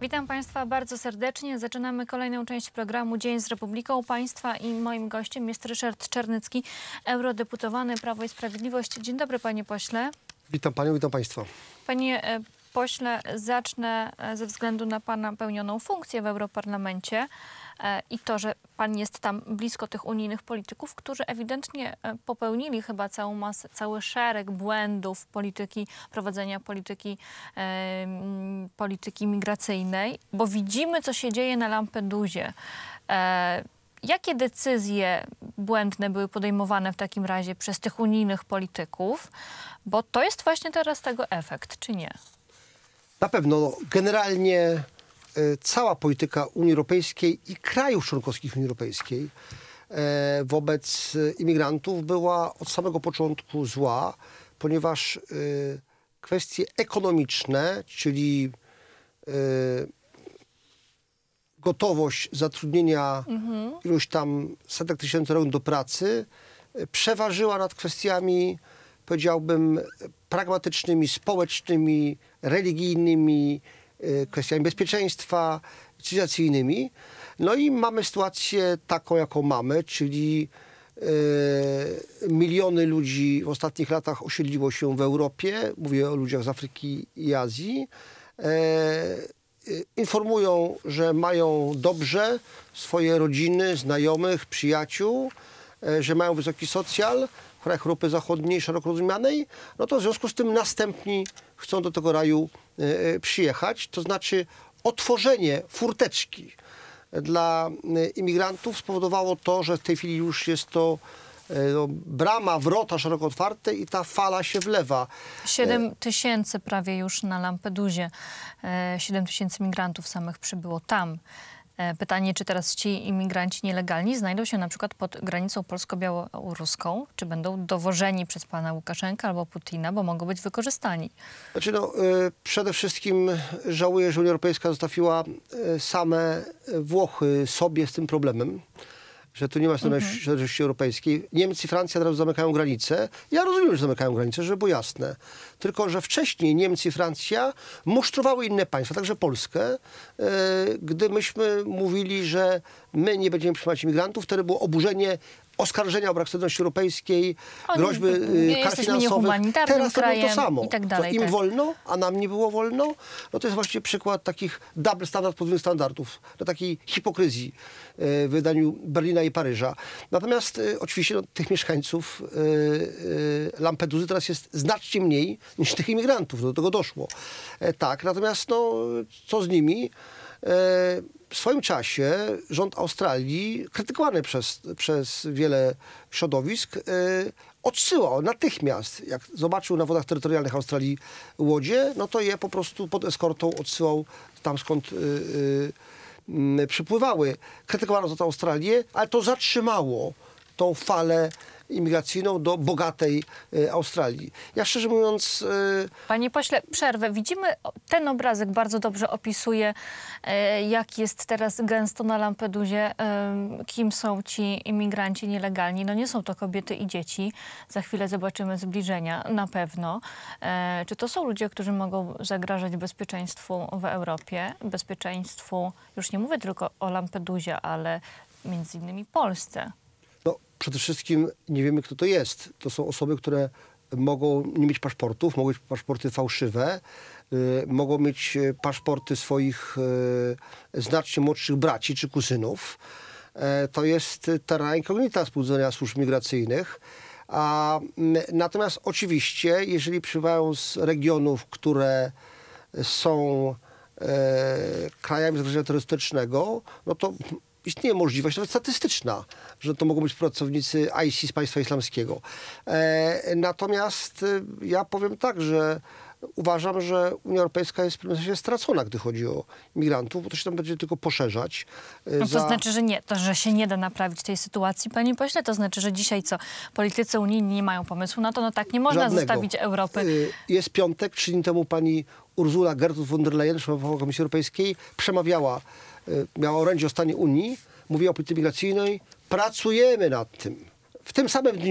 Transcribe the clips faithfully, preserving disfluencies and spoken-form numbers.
Witam Państwa bardzo serdecznie. Zaczynamy kolejną część programu Dzień z Republiką Państwa i moim gościem jest Ryszard Czarnecki, eurodeputowany Prawo i Sprawiedliwość. Dzień dobry, panie pośle. Witam panią, witam państwa. Panie pośle, zacznę ze względu na pana pełnioną funkcję w Europarlamencie i to, że pan jest tam blisko tych unijnych polityków, którzy ewidentnie popełnili chyba całą masę, cały szereg błędów polityki, prowadzenia polityki, e, polityki migracyjnej, bo widzimy, co się dzieje na Lampedusie. E, jakie decyzje błędne były podejmowane w takim razie przez tych unijnych polityków? Bo to jest właśnie teraz tego efekt, czy nie? Na pewno generalnie cała polityka Unii Europejskiej i krajów członkowskich Unii Europejskiej wobec imigrantów była od samego początku zła, ponieważ kwestie ekonomiczne, czyli gotowość zatrudnienia mhm. iluś tam setek tysięcy rąk do pracy przeważyła nad kwestiami, powiedziałbym, pragmatycznymi, społecznymi, religijnymi, kwestiami bezpieczeństwa, cywilizacyjnymi. No i mamy sytuację taką, jaką mamy, czyli e, miliony ludzi w ostatnich latach osiedliło się w Europie. Mówię o ludziach z Afryki i Azji. E, informują, że mają dobrze swoje rodziny, znajomych, przyjaciół, e, że mają wysoki socjal w krajach Europy Zachodniej, szeroko rozumianej. No to w związku z tym następni chcą do tego raju e, przyjechać. To znaczy otworzenie furteczki dla imigrantów spowodowało to, że w tej chwili już jest to e, no, brama, wrota szeroko otwarte i ta fala się wlewa. Siedem tysięcy prawie już na Lampedusie. Siedem tysięcy migrantów samych przybyło tam. Pytanie, czy teraz ci imigranci nielegalni znajdą się na przykład pod granicą polsko-białoruską, czy będą dowożeni przez pana Łukaszenkę albo Putina, bo mogą być wykorzystani? Znaczy no, y, przede wszystkim żałuję, że Unia Europejska zostawiła y, same Włochy sobie z tym problemem, że tu nie ma solidarności europejskiej. Niemcy i Francja teraz zamykają granice. Ja rozumiem, że zamykają granice, żeby było jasne. Tylko że wcześniej Niemcy i Francja musztrowały inne państwa, także Polskę. E, gdy myśmy mówili, że my nie będziemy przyjmować imigrantów, wtedy było oburzenie, oskarżenia o brak solidarności europejskiej, Oni, groźby nie kar finansowych. Teraz to było to samo. I tak dalej, to im tak. wolno, a nam nie było wolno. No to jest właśnie przykład takich double standard, podwójnych standardów, do takiej hipokryzji w wydaniu Berlina i Paryża. Natomiast y, oczywiście no, tych mieszkańców y, y, Lampedusy teraz jest znacznie mniej niż tych imigrantów. Do tego doszło. E, tak, natomiast no, co z nimi? E, w swoim czasie rząd Australii, krytykowany przez, przez wiele środowisk, e, odsyłał natychmiast, jak zobaczył na wodach terytorialnych Australii łodzie, no to je po prostu pod eskortą odsyłał tam, skąd y, y, przypływały. Krytykowano za to Australię, ale to zatrzymało tą falę imigracyjną do bogatej y, Australii. Ja szczerze mówiąc... Y... Panie pośle, przerwę. Widzimy, ten obrazek bardzo dobrze opisuje, y, jak jest teraz gęsto na Lampedusie, y, kim są ci imigranci nielegalni. No nie są to kobiety i dzieci. Za chwilę zobaczymy zbliżenia, na pewno. Y, czy to są ludzie, którzy mogą zagrażać bezpieczeństwu w Europie? Bezpieczeństwu, już nie mówię tylko o Lampedusie, ale między innymi Polsce. No, przede wszystkim nie wiemy, kto to jest. To są osoby, które mogą nie mieć paszportów, mogą mieć paszporty fałszywe, y, mogą mieć paszporty swoich y, znacznie młodszych braci czy kuzynów. Y, to jest terra incognita współdziałania służb migracyjnych. A, y, natomiast oczywiście, jeżeli przybywają z regionów, które są y, krajami zagrożenia terrorystycznego, no to istnieje możliwość, nawet statystyczna, że to mogą być pracownicy I S I S państwa islamskiego. E, natomiast e, ja powiem tak, że uważam, że Unia Europejska jest w pewnym sensie stracona, gdy chodzi o migrantów, bo to się tam będzie tylko poszerzać. E, no to za... znaczy, że nie, to, że się nie da naprawić tej sytuacji, panie pośle, to znaczy, że dzisiaj co, politycy unijni nie mają pomysłu na to, no tak, nie można Żadnego. zostawić Europy. E, jest piątek, trzy dni temu pani Ursula Gertrud von der Leyen, szefowa Komisji Europejskiej, przemawiała, e, miała orędzie o stanie Unii, mówiła o polityce migracyjnej, pracujemy nad tym. W tym samym dniu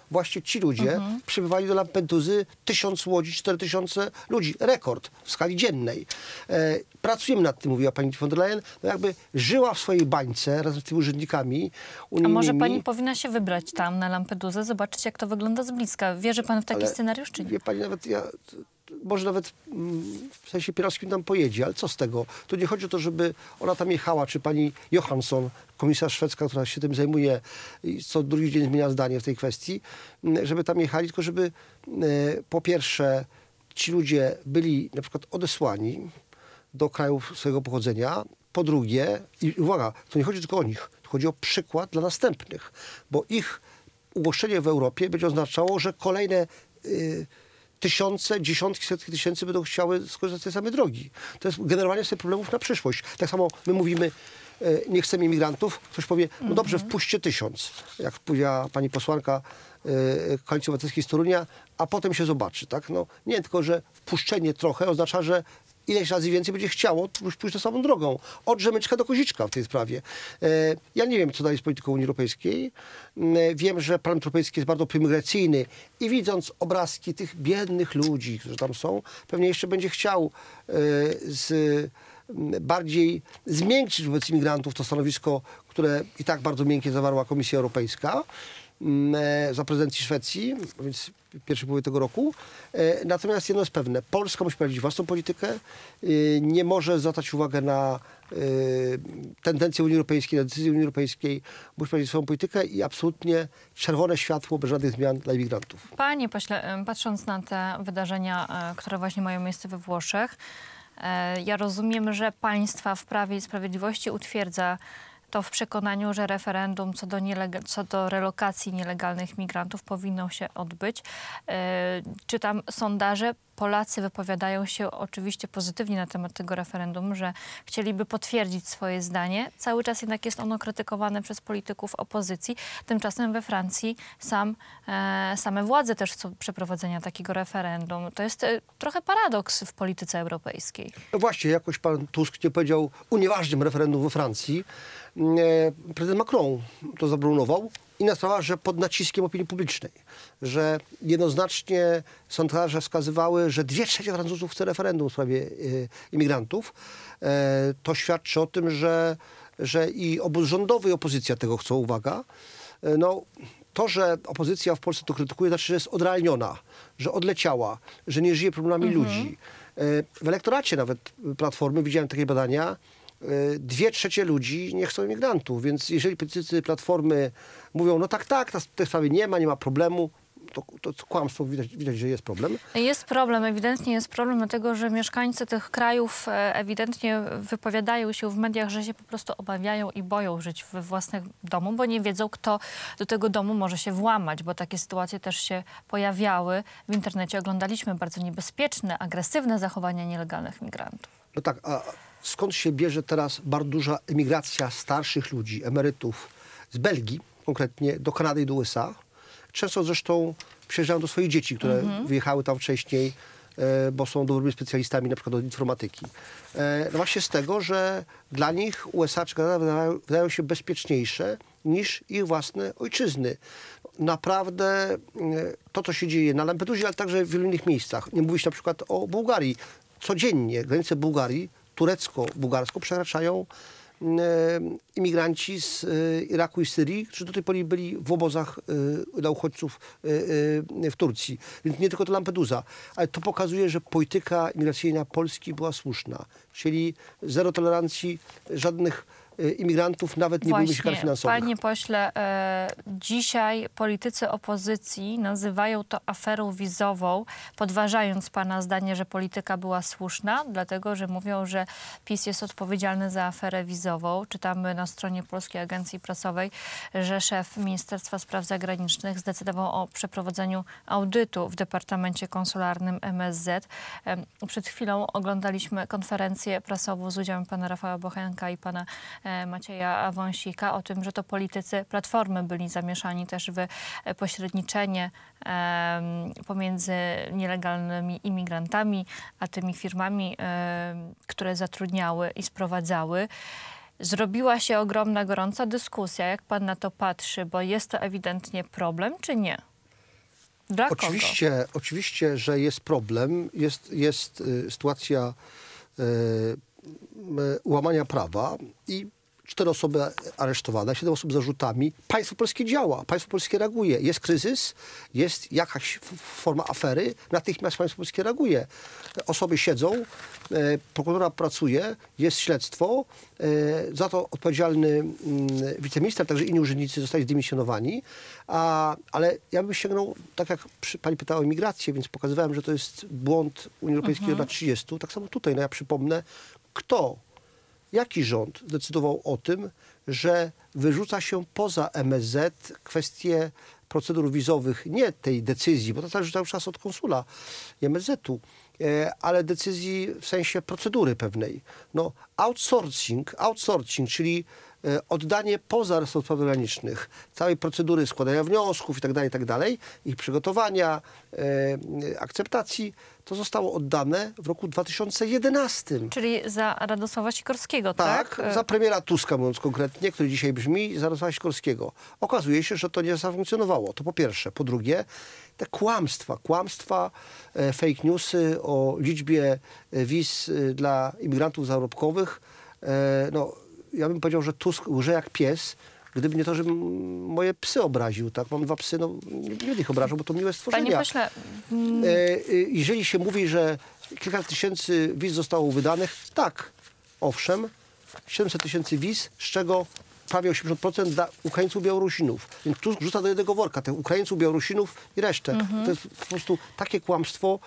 właśnie ci ludzie Mhm. przybywali do Lampedusy tysiąc łodzi, cztery tysiące ludzi. Rekord w skali dziennej. E, pracujemy nad tym, mówiła pani von der Leyen. No jakby żyła w swojej bańce razem z tymi urzędnikami A unijnymi. może pani powinna się wybrać tam na Lampedusę, zobaczyć jak to wygląda z bliska. Wierzy pan w taki Ale scenariusz, czy nie? Wie pani, nawet ja, może nawet mm, w sensie pierowskim tam pojedzie, ale co z tego? Tu nie chodzi o to, żeby ona tam jechała, czy pani Johansson, komisarz szwedzka, która się tym zajmuje i co drugi dzień zmienia zdanie w tej kwestii, mm, żeby tam jechali, tylko żeby e, po pierwsze ci ludzie byli na przykład odesłani do krajów swojego pochodzenia, po drugie, i uwaga, to nie chodzi tylko o nich, to chodzi o przykład dla następnych, bo ich ugoszczenie w Europie będzie oznaczało, że kolejne y, tysiące, dziesiątki, setki tysięcy będą chciały skorzystać z tej samej drogi. To jest generowanie sobie problemów na przyszłość. Tak samo my mówimy, y, nie chcemy imigrantów, ktoś powie, no dobrze, wpuśćcie tysiąc, jak powiedziała pani posłanka y, Koalicji Obywatelskiej z Torunia, a potem się zobaczy, tak? No, nie, tylko że wpuszczenie trochę oznacza, że ileś razy więcej będzie chciało pójść tą samą drogą. Od rzemyczka do koziczka w tej sprawie. E, ja nie wiem, co dalej z polityką Unii Europejskiej. E, wiem, że Parlament Europejski jest bardzo proimigracyjny i widząc obrazki tych biednych ludzi, którzy tam są, pewnie jeszcze będzie chciał e, z, m, bardziej zmiękczyć wobec imigrantów to stanowisko, które i tak bardzo miękkie zawarła Komisja Europejska za prezydencji Szwecji, więc pierwszej połowie tego roku. Natomiast jedno jest pewne, Polska musi prowadzić własną politykę, nie może zwracać uwagę na tendencje Unii Europejskiej, na decyzje Unii Europejskiej, musi prowadzić swoją politykę i absolutnie czerwone światło bez żadnych zmian dla imigrantów. Panie pośle, patrząc na te wydarzenia, które właśnie mają miejsce we Włoszech, ja rozumiem, że państwa w Prawie i Sprawiedliwości utwierdza to w przekonaniu, że referendum co do, nielega- co do relokacji nielegalnych migrantów powinno się odbyć. Yy, czytam sondaże, Polacy wypowiadają się oczywiście pozytywnie na temat tego referendum, że chcieliby potwierdzić swoje zdanie. Cały czas jednak jest ono krytykowane przez polityków opozycji. Tymczasem we Francji sam, e, same władze też chcą przeprowadzenia takiego referendum. To jest e, trochę paradoks w polityce europejskiej. No właśnie, jakoś pan Tusk nie powiedział unieważniam referendum we Francji. E, prezydent Macron to zabrunował. Inna sprawa, że pod naciskiem opinii publicznej, że jednoznacznie sondaże wskazywały, że dwie trzecie Francuzów chce referendum w sprawie y, imigrantów. E, to świadczy o tym, że, że i obóz rządowy i opozycja tego chcą, uwaga. E, no, to, że opozycja w Polsce to krytykuje, znaczy, że jest odrealniona, że odleciała, że nie żyje problemami Mhm. ludzi. E, w elektoracie nawet Platformy, widziałem takie badania, dwie trzecie ludzi nie chcą imigrantów, więc jeżeli politycy Platformy mówią, no tak, tak, w tej sprawie nie ma, nie ma problemu, to, to, to kłamstwo, widać, widać, że jest problem. Jest problem, ewidentnie jest problem, dlatego że mieszkańcy tych krajów ewidentnie wypowiadają się w mediach, że się po prostu obawiają i boją żyć we własnym domu, bo nie wiedzą, kto do tego domu może się włamać, bo takie sytuacje też się pojawiały. W internecie oglądaliśmy bardzo niebezpieczne, agresywne zachowania nielegalnych migrantów. No tak, a skąd się bierze teraz bardzo duża emigracja starszych ludzi, emerytów z Belgii, konkretnie do Kanady i do U S A? Często zresztą przyjeżdżają do swoich dzieci, które mhm. wyjechały tam wcześniej, e, bo są dobrymi specjalistami na przykład od informatyki. E, no właśnie z tego, że dla nich U S A czy Kanada wydają, wydają się bezpieczniejsze niż ich własne ojczyzny. Naprawdę e, to, co się dzieje na Lampedusie, ale także w wielu innych miejscach. Nie mówić na przykład o Bułgarii. Codziennie granice Bułgarii turecko-bułgarską przekraczają e, imigranci z e, Iraku i Syrii, którzy do tej pory byli w obozach e, dla uchodźców e, e, w Turcji. Więc nie tylko to Lampedusa, ale to pokazuje, że polityka imigracyjna Polski była słuszna. Czyli zero tolerancji, żadnych e, imigrantów, nawet nie byłyby się kar finansowych. Panie pośle, e, dzisiaj politycy opozycji nazywają to aferą wizową, podważając pana zdanie, że polityka była słuszna, dlatego że mówią, że PiS jest odpowiedzialny za aferę wizową. Czytamy na stronie Polskiej Agencji Prasowej, że szef Ministerstwa Spraw Zagranicznych zdecydował o przeprowadzeniu audytu w Departamencie Konsularnym M S Z. E, przed chwilą oglądaliśmy konferencję prasową z udziałem pana Rafała Bochenka i pana Macieja Wąsika o tym, że to politycy Platformy byli zamieszani też w pośredniczenie e, pomiędzy nielegalnymi imigrantami, a tymi firmami, e, które zatrudniały i sprowadzały. Zrobiła się ogromna, gorąca dyskusja. Jak pan na to patrzy? Bo jest to ewidentnie problem, czy nie? Dla Oczywiście, kogo? oczywiście, że jest problem, jest, jest y, sytuacja y, y, łamania prawa i cztery osoby aresztowane, siedem osób z zarzutami. Państwo polskie działa, państwo polskie reaguje. Jest kryzys, jest jakaś f- forma afery, natychmiast państwo polskie reaguje. Osoby siedzą, e, prokuratura pracuje, jest śledztwo, e, za to odpowiedzialny mm, wiceminister, także inni urzędnicy zostali zdymisjonowani, a, ale ja bym sięgnął, tak jak przy, pani pytała o imigrację, więc pokazywałem, że to jest błąd Unii Europejskiej Mhm. lat trzydziestu. Tak samo tutaj, no ja przypomnę, kto Jaki rząd zdecydował o tym, że wyrzuca się poza M S Z kwestie procedur wizowych, nie tej decyzji, bo to zależy cały czas od konsula i M S Z-u, e, ale decyzji w sensie procedury pewnej. No, outsourcing, outsourcing, czyli e, oddanie poza resort spraw zagranicznych całej procedury składania wniosków itd., itd., ich przygotowania, e, akceptacji, to zostało oddane w roku dwa tysiące jedenastym. Czyli za Radosława Sikorskiego, tak? Tak, za premiera Tuska, mówiąc konkretnie, który dzisiaj brzmi, za Radosława Sikorskiego. Okazuje się, że to nie zafunkcjonowało. To po pierwsze. Po drugie, te kłamstwa, kłamstwa, e, fake newsy o liczbie e, wiz e, dla imigrantów zarobkowych. E, no, ja bym powiedział, że Tusk łże jak pies, gdyby nie to, że moje psy obraził. Tak? Mam dwa psy, no nie będę ich obrażał, bo to miłe stworzenia. Panie pośle, mm, E, e, jeżeli się mówi, że kilka tysięcy wiz zostało wydanych, tak, owszem, siedemset tysięcy wiz, z czego prawie osiemdziesiąt procent dla Ukraińców, Białorusinów. Więc tu rzuca do jednego worka tych Ukraińców, Białorusinów i resztę. Mhm. To jest po prostu takie kłamstwo,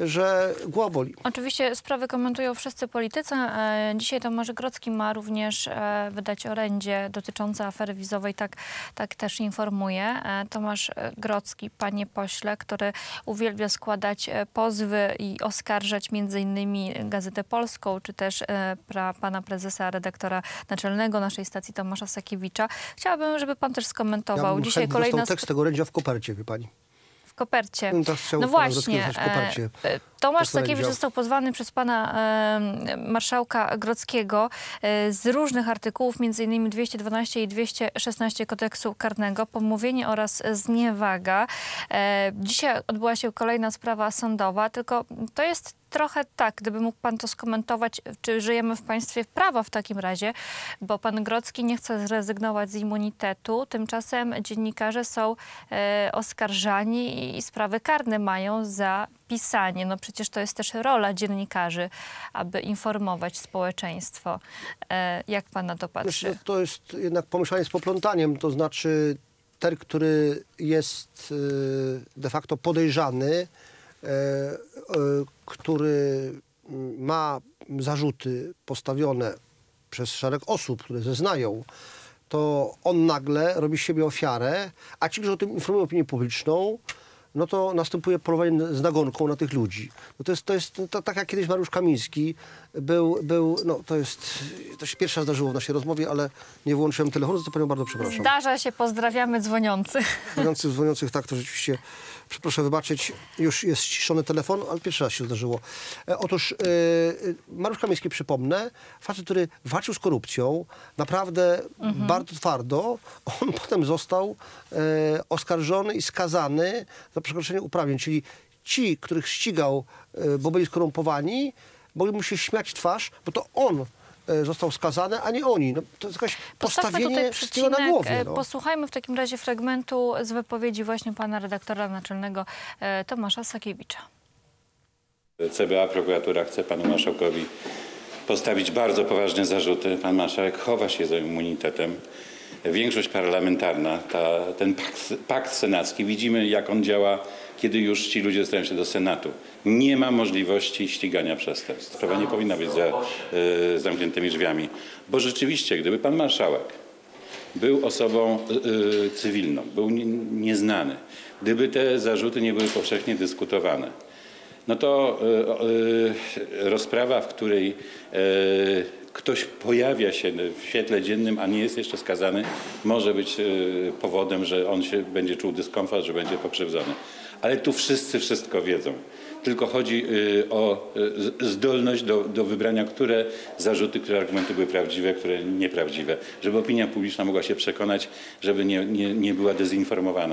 że głowa boli. Oczywiście sprawy komentują wszyscy politycy. E, Dzisiaj Tomasz Grodzki ma również e, wydać orędzie dotyczące afery wizowej. Tak, tak też informuje. E, Tomasz Grodzki, panie pośle, który uwielbia składać e, pozwy i oskarżać między innymi Gazetę Polską, czy też e, pra, pana prezesa, redaktora naczelnego naszej stacji Tomasza Sakiewicza. Chciałabym, żeby pan też skomentował. bym Dzisiaj chętnie kolejna dostał tekst tego orędzia w kopercie, wie pani. w kopercie. No, tak chciałbym No pana właśnie, Grodzkiego w kopercie. e, e, Tomasz Posła Sakiewicz Rędzia. został pozwany przez pana e, marszałka Grodzkiego e, z różnych artykułów, między innymi dwieście dwanaście i dwieście szesnaście kodeksu karnego, pomówienie oraz zniewaga. E, dzisiaj odbyła się kolejna sprawa sądowa, tylko to jest trochę tak, gdyby mógł pan to skomentować, czy żyjemy w państwie prawa w takim razie, bo pan Grodzki nie chce zrezygnować z immunitetu, tymczasem dziennikarze są e, oskarżani i, i sprawy karne mają za pisanie. No przecież to jest też rola dziennikarzy, aby informować społeczeństwo. E, jak pan na to patrzy? Myślę, że to jest jednak pomieszanie z poplątaniem, to znaczy ten, który jest y, de facto podejrzany, y, y, który ma zarzuty postawione przez szereg osób, które zeznają, to on nagle robi z siebie ofiarę, a ci, którzy o tym informują opinię publiczną, no to następuje polowanie z nagonką na tych ludzi. No to jest, to jest to, tak jak kiedyś Mariusz Kamiński był, był, no to jest, to się pierwszy raz zdarzyło w naszej rozmowie, ale nie wyłączyłem telefonu, za to panią bardzo przepraszam. Zdarza się, pozdrawiamy dzwoniących. Dzwoniących, dzwoniących, tak, to rzeczywiście, przepraszam wybaczyć, już jest ściszony telefon, ale pierwszy raz się zdarzyło. E, otóż e, Mariusz Kamiński, przypomnę, facet, który walczył z korupcją, naprawdę Mhm. bardzo twardo, on potem został e, oskarżony i skazany za przekroczenie uprawnień, czyli ci, których ścigał, e, bo byli skorumpowani, mogli mu się śmiać w twarz, bo to on e, został skazany, a nie oni. No, to jest jakaś Postawmy postawienie tutaj wszystkiego na przecinek. głowie. E, No. Posłuchajmy w takim razie fragmentu z wypowiedzi właśnie pana redaktora naczelnego e, Tomasza Sakiewicza. C B A, prokuratura chce panu marszałkowi postawić bardzo poważne zarzuty. Pan marszałek chowa się za immunitetem. Większość parlamentarna, ta, ten pakt, pakt senacki, widzimy jak on działa, kiedy już ci ludzie dostają się do Senatu. Nie ma możliwości ścigania przestępstw. Sprawa nie powinna być za y, zamkniętymi drzwiami. Bo rzeczywiście, gdyby pan marszałek był osobą y, cywilną, był nie, nieznany, gdyby te zarzuty nie były powszechnie dyskutowane, no to y, y, rozprawa, w której y, ktoś pojawia się w świetle dziennym, a nie jest jeszcze skazany, może być y, powodem, że on się będzie czuł dyskomfort, że będzie pokrzywdzony. Ale tu wszyscy wszystko wiedzą. Tylko chodzi y, o y, zdolność do, do wybrania, które zarzuty, które argumenty były prawdziwe, które nieprawdziwe. Żeby opinia publiczna mogła się przekonać, żeby nie, nie, nie była dezinformowana.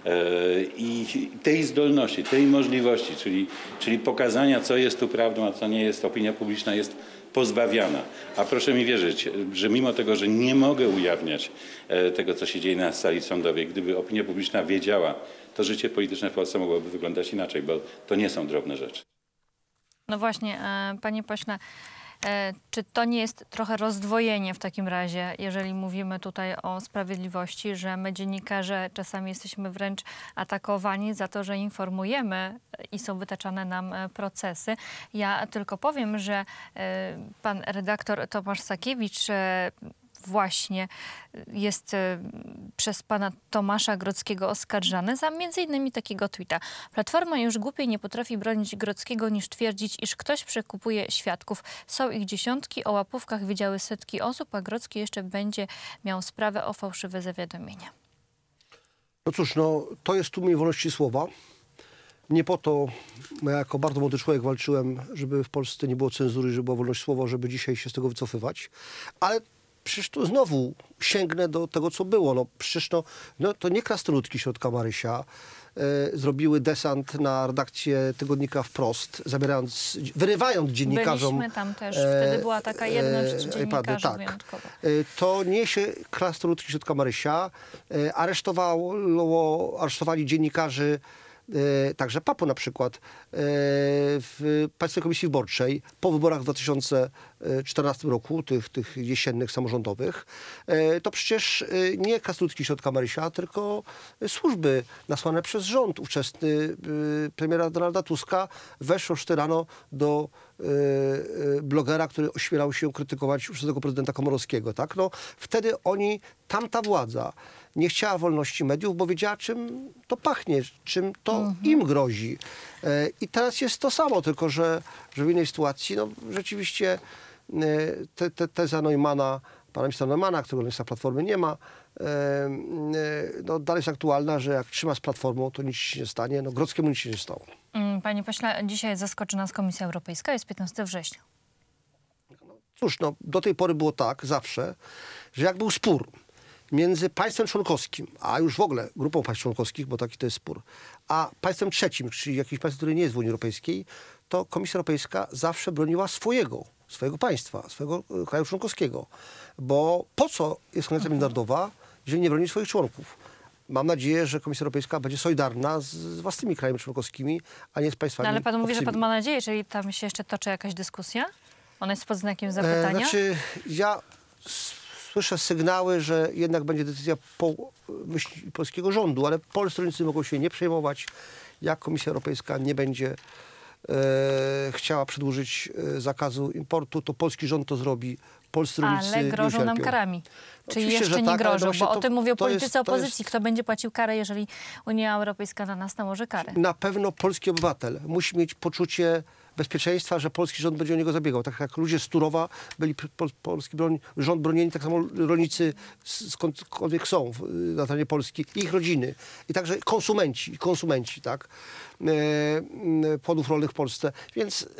I tej zdolności, tej możliwości, czyli, czyli pokazania, co jest tu prawdą, a co nie jest, opinia publiczna jest pozbawiana. A proszę mi wierzyć, że mimo tego, że nie mogę ujawniać tego, co się dzieje na sali sądowej, gdyby opinia publiczna wiedziała, to życie polityczne w Polsce mogłoby wyglądać inaczej, bo to nie są drobne rzeczy. No właśnie, panie pośle, czy to nie jest trochę rozdwojenie w takim razie, jeżeli mówimy tutaj o sprawiedliwości, że my dziennikarze czasami jesteśmy wręcz atakowani za to, że informujemy i są wytaczane nam procesy. Ja tylko powiem, że pan redaktor Tomasz Sakiewicz właśnie jest przez pana Tomasza Grodzkiego oskarżany za między innymi takiego tweeta. Platforma już głupiej nie potrafi bronić Grodzkiego niż twierdzić, iż ktoś przekupuje świadków. Są ich dziesiątki, o łapówkach wiedziały setki osób, a Grodzki jeszcze będzie miał sprawę o fałszywe zawiadomienia. No cóż, no to jest tłumie wolności słowa. Nie po to, ja jako bardzo młody człowiek walczyłem, żeby w Polsce nie było cenzury, żeby była wolność słowa, żeby dzisiaj się z tego wycofywać. Ale przecież tu znowu sięgnę do tego, co było. No przecież to, no, to nie krasnoludki środka Marysia e, zrobiły desant na redakcję tygodnika Wprost, zabierając, wyrywając dziennikarzom... Byliśmy tam też. Wtedy była taka jedność e, dziennikarzy tak. wyjątkowa. E, to nie się krasnoludki środka Marysia. E, aresztowało, aresztowali dziennikarzy, E, także Papo na przykład, e, w Państwowej Komisji Wyborczej po wyborach w dwa tysiące czternastym roku, tych, tych jesiennych samorządowych, e, to przecież e, nie krasnoludki środka Marysia, tylko służby nasłane przez rząd ówczesny e, premiera Donalda Tuska weszło szty rano do e, e, blogera, który ośmielał się krytykować ówczesnego prezydenta Komorowskiego. Tak? No, wtedy oni, tamta władza nie chciała wolności mediów, bo wiedziała, czym to pachnie, czym to mhm. im grozi. E, I teraz jest to samo, tylko że, że w innej sytuacji, no rzeczywiście e, te, te, teza Neumana, pana ministra Neumana, którego ministra Platformy nie ma, e, e, no dalej jest aktualna, że jak trzyma z Platformą, to nic się nie stanie. No Grodzkiemu nic się nie stało. Panie pośle, dzisiaj zaskoczy nas Komisja Europejska, jest piętnastego września. No, cóż, no do tej pory było tak, zawsze, że jak był spór między państwem członkowskim, a już w ogóle grupą państw członkowskich, bo taki to jest spór, a państwem trzecim, czyli jakimś państwem, które nie jest w Unii Europejskiej, to Komisja Europejska zawsze broniła swojego, swojego państwa, swojego kraju członkowskiego. Bo po co jest Organizacja Międzynarodowa, jeżeli nie broni swoich członków? Mam nadzieję, że Komisja Europejska będzie solidarna z, z własnymi krajami członkowskimi, a nie z państwami No ale pan mówi, obcymi. że pan ma nadzieję, czyli tam się jeszcze toczy jakaś dyskusja? Ona jest pod znakiem zapytania? E, znaczy, ja słyszę sygnały, że jednak będzie decyzja po myśli polskiego rządu, ale polscy rolnicy mogą się nie przejmować. Jak Komisja Europejska nie będzie e, chciała przedłużyć e, zakazu importu, to polski rząd to zrobi. Polscy rolnicy ale grożą nie nam ucierpią. karami. Czyli Oczywiście, jeszcze że nie tak, ale grożą, właśnie bo o to- tym mówią to jest- politycy to opozycji. jest- Kto będzie płacił karę, jeżeli Unia Europejska na nas nałoży karę? Na pewno polski obywatel musi mieć poczucie bezpieczeństwa, że polski rząd będzie o niego zabiegał. Tak jak ludzie z Turowa byli pol, polski broń, rząd bronieni, tak samo rolnicy s- skądkolwiek są w, na terenie Polski, i ich rodziny. I także konsumenci, konsumenci, tak, e, m, płodów rolnych w Polsce. Więc e,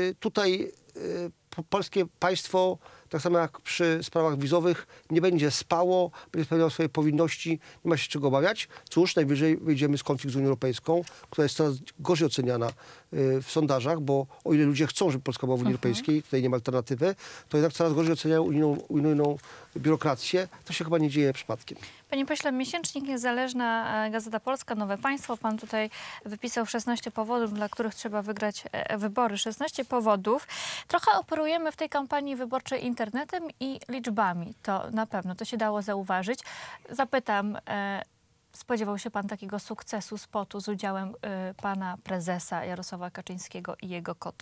tutaj e, po- polskie państwo, tak samo jak przy sprawach wizowych, nie będzie spało, będzie spełniało swoje powinności, nie ma się czego obawiać. Cóż, najwyżej wyjdziemy z konflikt z Unią Europejską, która jest coraz gorzej oceniana y, w sondażach, bo o ile ludzie chcą, żeby Polska była w Unii Europejskiej, tutaj nie ma alternatywy, to jednak coraz gorzej oceniają unijną, unijną biurokrację. To się chyba nie dzieje przypadkiem. Panie pośle, miesięcznik Niezależna, e, Gazeta Polska, Nowe Państwo. Pan tutaj wypisał szesnaście powodów, dla których trzeba wygrać e, wybory. szesnaście powodów. Trochę operujemy w tej kampanii wyborczej internetem i liczbami. To na pewno, to się dało zauważyć. Zapytam, e, spodziewał się pan takiego sukcesu spotu z udziałem e, pana prezesa Jarosława Kaczyńskiego i jego kota?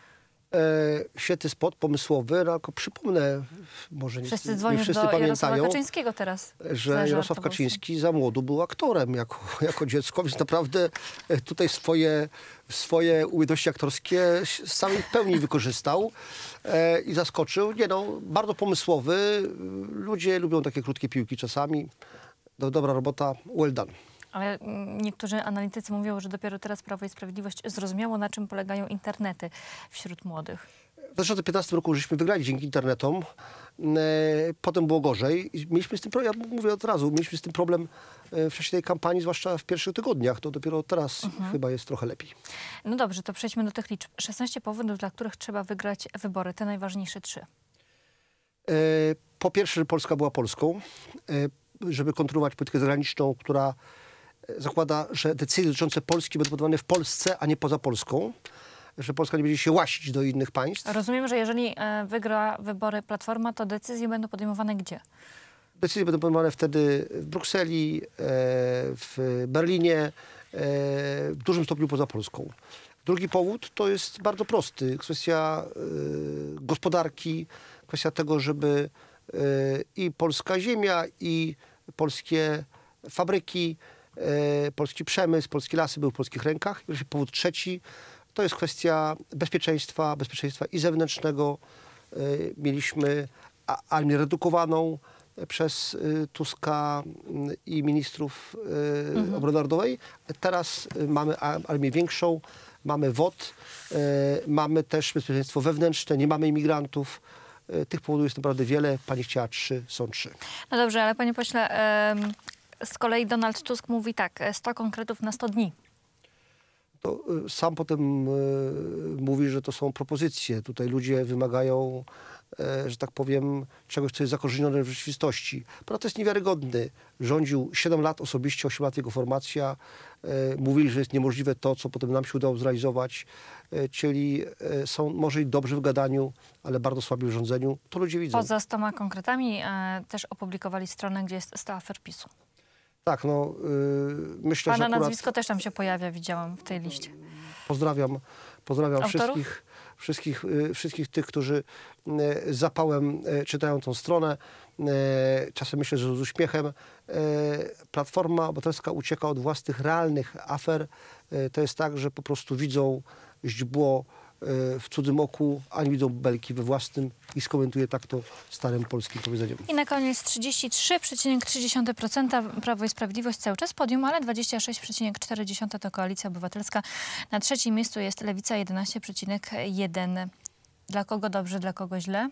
E, świetny spot, pomysłowy, no, tylko przypomnę, może nie, Wszyscy nie dzwonią wszyscy do Jarosława pamiętają, Kaczyńskiego teraz. że za Jarosław żartową Kaczyński za młodu był aktorem jako, jako dziecko, więc naprawdę e, tutaj swoje, swoje umiejętności aktorskie z całej pełni wykorzystał e, i zaskoczył. Nie no, bardzo pomysłowy. Ludzie lubią takie krótkie piłki czasami. Do, dobra robota, well done. Ale mm, niektórzy analitycy mówią, że dopiero teraz Prawo i Sprawiedliwość zrozumiało, na czym polegają internety wśród młodych. W dwa tysiące piętnastym roku żeśmy wygrali dzięki internetom. E, potem było gorzej. I mieliśmy z tym problem, ja mówię od razu, mieliśmy z tym problem e, w czasie tej kampanii, zwłaszcza w pierwszych tygodniach. To dopiero teraz Mhm. chyba jest trochę lepiej. No dobrze, to przejdźmy do tych liczb. szesnaście powodów, dla których trzeba wygrać wybory. Te najważniejsze trzy. E, po pierwsze, że Polska była Polską, e, żeby kontynuować politykę zagraniczną, która zakłada, że decyzje dotyczące Polski będą podejmowane w Polsce, a nie poza Polską. Że Polska nie będzie się łasić do innych państw. Rozumiem, że jeżeli e, wygra wybory Platforma, to decyzje będą podejmowane gdzie? Decyzje będą podejmowane wtedy w Brukseli, e, w Berlinie, e, w dużym stopniu poza Polską. Drugi powód to jest bardzo prosty. Kwestia e, gospodarki, kwestia tego, żeby e, i polska ziemia, i polskie fabryki, e, polski przemysł, polskie lasy były w polskich rękach. I wreszcie powód trzeci to jest kwestia bezpieczeństwa, bezpieczeństwa i zewnętrznego. E, mieliśmy a- armię redukowaną przez y, Tuska y, i ministrów y, Mhm. obrony narodowej. Teraz y, mamy a- armię większą, mamy W O D, y, mamy też bezpieczeństwo wewnętrzne, nie mamy imigrantów. Y, tych powodów jest naprawdę wiele. Pani chciała trzy, są trzy. No dobrze, ale panie pośle, em, z kolei Donald Tusk mówi tak, sto konkretów na sto dni. To y, sam potem y, mówi, że to są propozycje. Tutaj ludzie wymagają, e, że tak powiem, czegoś, co jest zakorzenione w rzeczywistości. Prawda, to jest niewiarygodny. Rządził siedem lat osobiście, osiem lat jego formacja. E, mówili, że jest niemożliwe to, co potem nam się udało zrealizować. E, czyli e, są może i dobrzy w gadaniu, ale bardzo słabi w rządzeniu. To ludzie widzą. Poza stoma konkretami e, też opublikowali stronę, gdzie jest sto afer PiSu. Tak, no y, myślę, Pana że akurat... nazwisko też tam się pojawia, widziałam w tej liście. Pozdrawiam, pozdrawiam Autorów? wszystkich, wszystkich, y, wszystkich tych, którzy y, z zapałem y, czytają tą stronę. Y, Czasem myślę, że z uśmiechem. Y, Platforma Obywatelska ucieka od własnych realnych afer. Y, To jest tak, że po prostu widzą źdźbło y, w cudzym oku, a nie widzą belki we własnym i skomentuje tak to starym polskim powiedzeniem. I na koniec trzydzieści trzy przecinek trzy procent Prawo i Sprawiedliwość cały czas podium, ale dwadzieścia sześć przecinek cztery procent to Koalicja Obywatelska. Na trzecim miejscu jest Lewica jedenaście przecinek jeden procent. Dla kogo dobrze, dla kogo źle?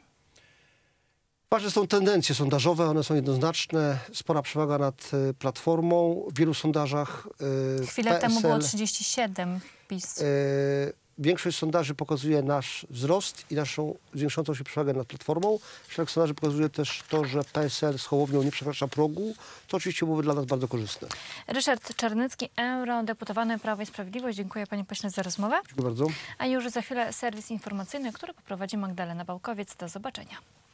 Ważne są tendencje sondażowe, one są jednoznaczne. Spora przewaga nad y, Platformą. W wielu sondażach y, Chwilę P S L, temu było trzydzieści siedem PiS. y, Większość sondaży pokazuje nasz wzrost i naszą zwiększającą się przewagę nad Platformą. Szereg sondaży pokazuje też to, że P S L z Hołownią nie przekracza progu. To oczywiście byłoby dla nas bardzo korzystne. Ryszard Czarnecki, eurodeputowany Prawo i Sprawiedliwość. Dziękuję panie pośle za rozmowę. Dziękuję bardzo. A już za chwilę serwis informacyjny, który poprowadzi Magdalena Bałkowiec. Do zobaczenia.